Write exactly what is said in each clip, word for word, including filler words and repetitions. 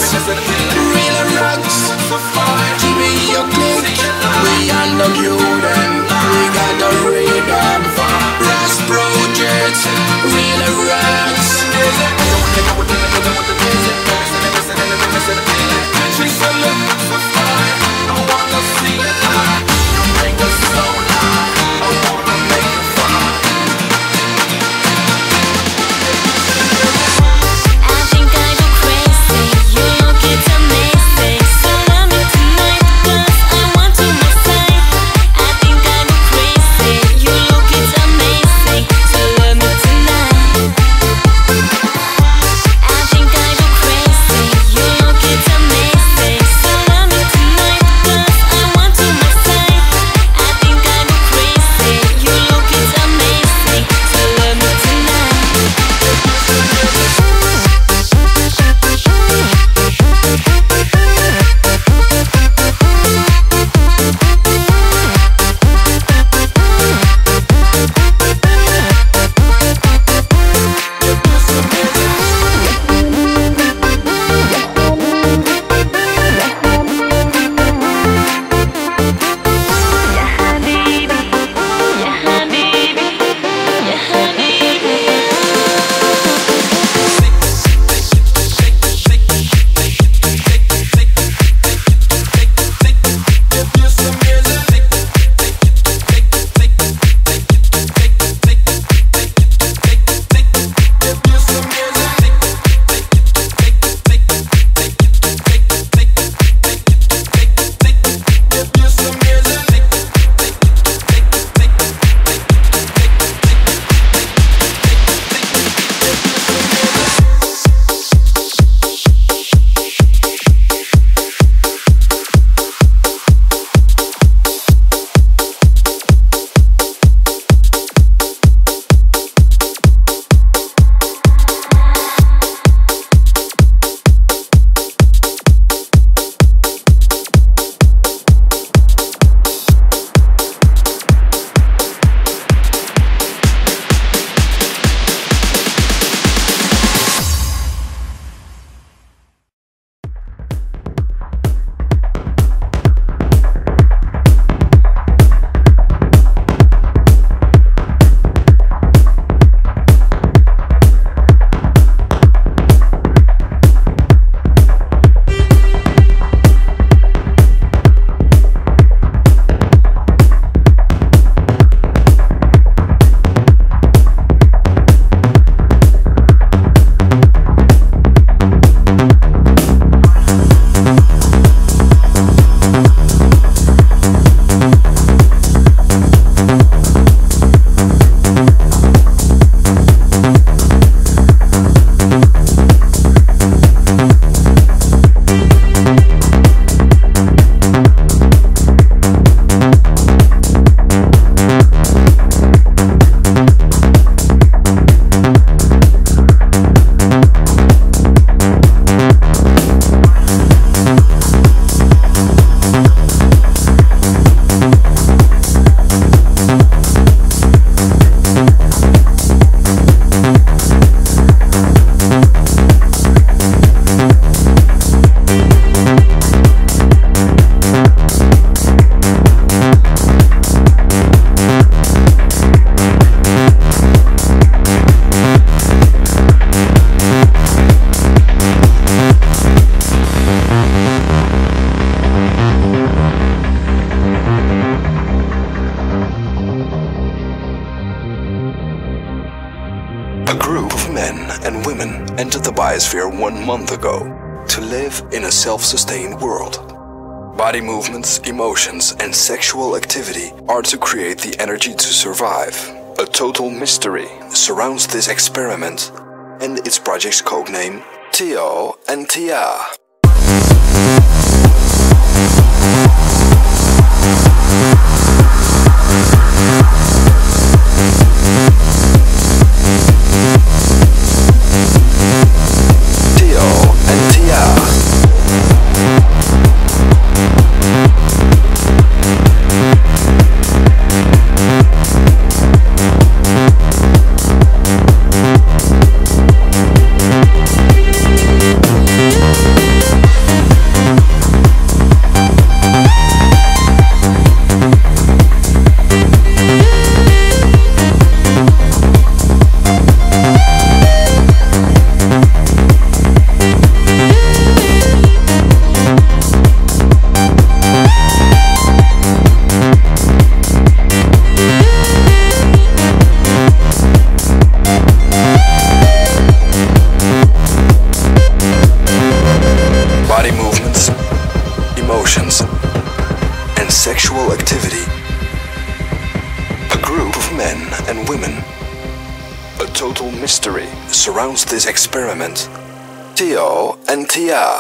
Real rocks, give me your click. We are no Cuban, we got the rhythm. Rocks Project, real rocks. She's a look so fine, I wanna see it live. You make us so loud, I wanna make it fun. I think I go crazy, you look it's amazing. So love me tonight, cause I want to my side. I think I go crazy, you look it's amazing. So love me tonight. I think I go crazy, you look it's amazing. So love me tonight, cause I want to my side. I think I go crazy, you look it's amazing. So love me tonight. Ya habibi, ya habibi, ya habibi. A group of men and women entered the biosphere one month ago to live in a self-sustained world. Body movements, emotions, and sexual activity are to create the energy to survive. A total mystery surrounds this experiment and its project's codename Tio and Tia. We'll be right back. surrounds this experiment. Tio and Tia.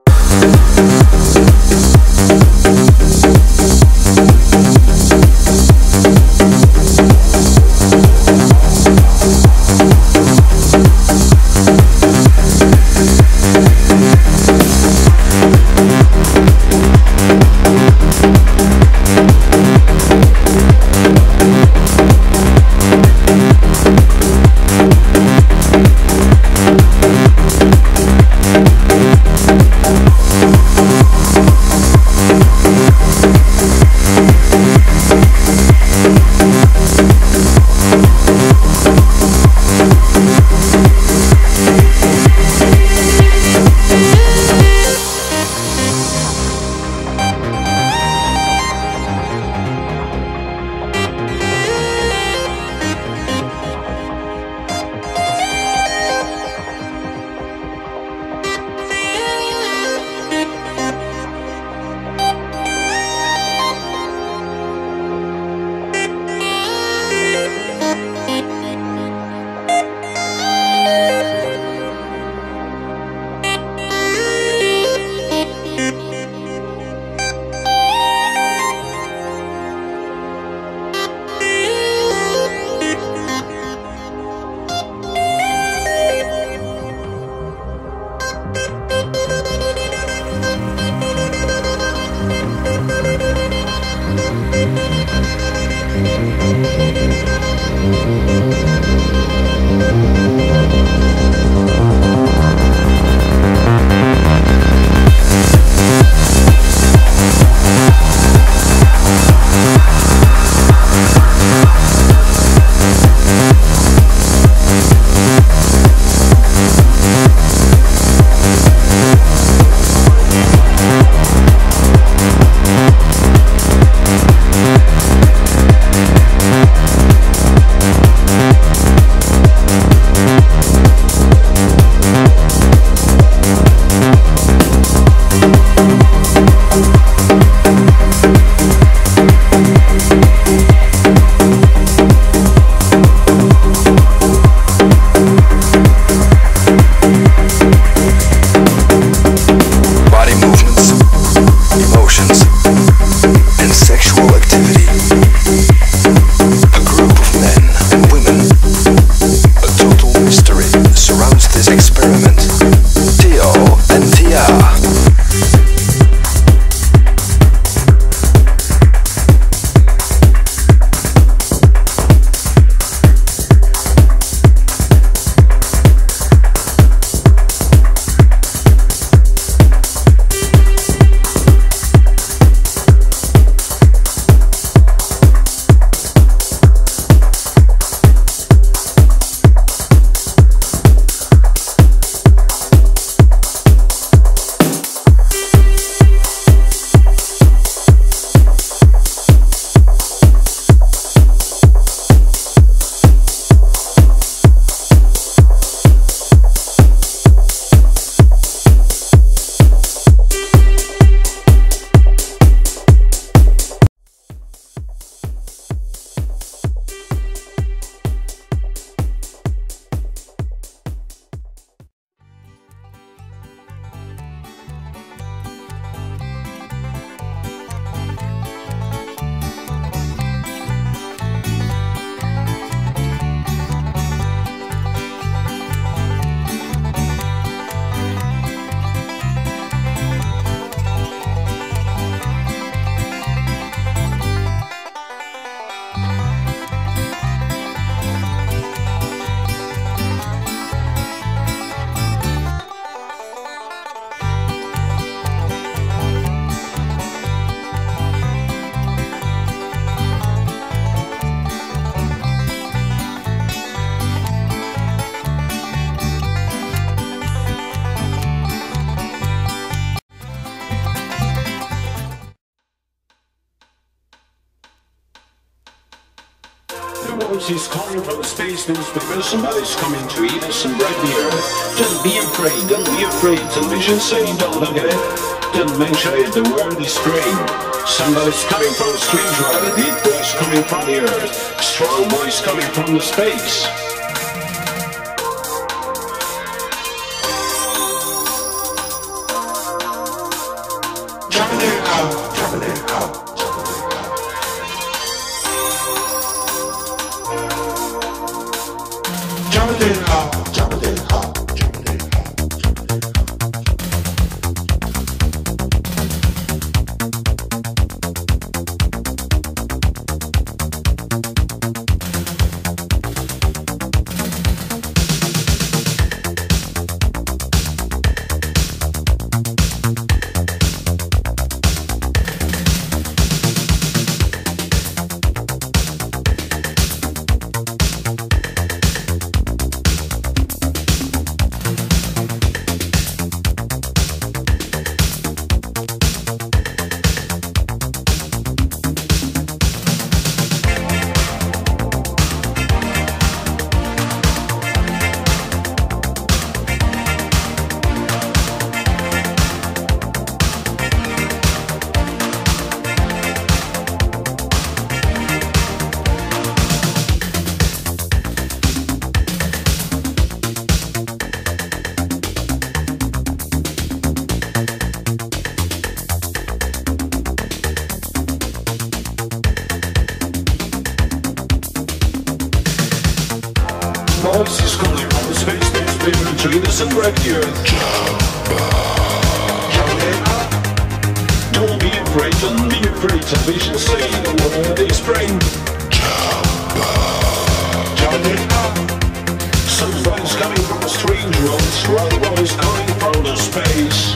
He's calling from space news because somebody's coming to eat us and break the earth. Don't be afraid, don't be afraid. Television saying don't look at it. Don't mention it, the world is strange. Somebody's coming from a strange world. A deep voice coming from the earth. Strong voice coming from the space. Voices calling from the space, space, space between us and right here. Don't be afraid, don't be afraid. Salvation say the word is spring. Somebody's coming from a strange road. Right voice coming from the space.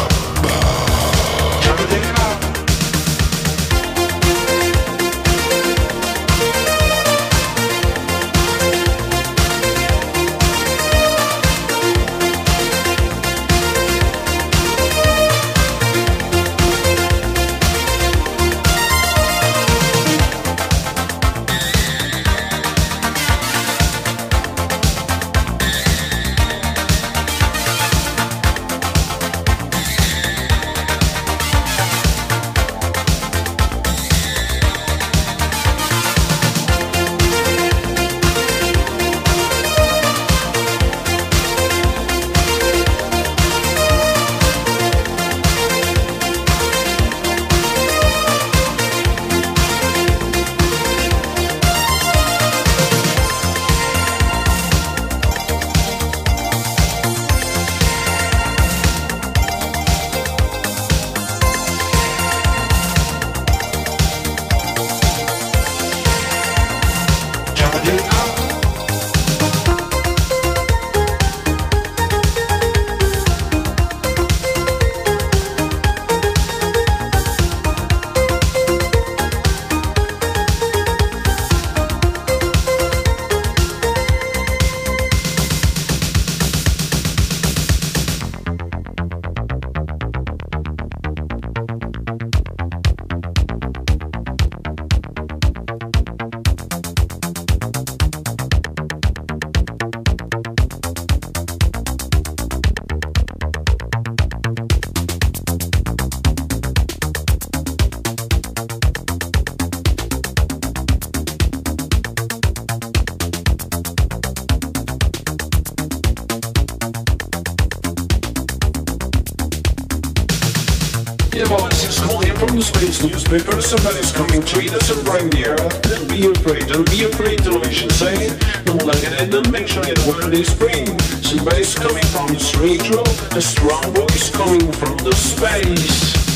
The voices calling from the space newspaper. Somebody's coming to eat us and reindeer. Don't be afraid, don't be afraid, television saying. Don't look at it, don't make sure you know where they spring. Somebody's coming from the street road. A strong voice coming from the space.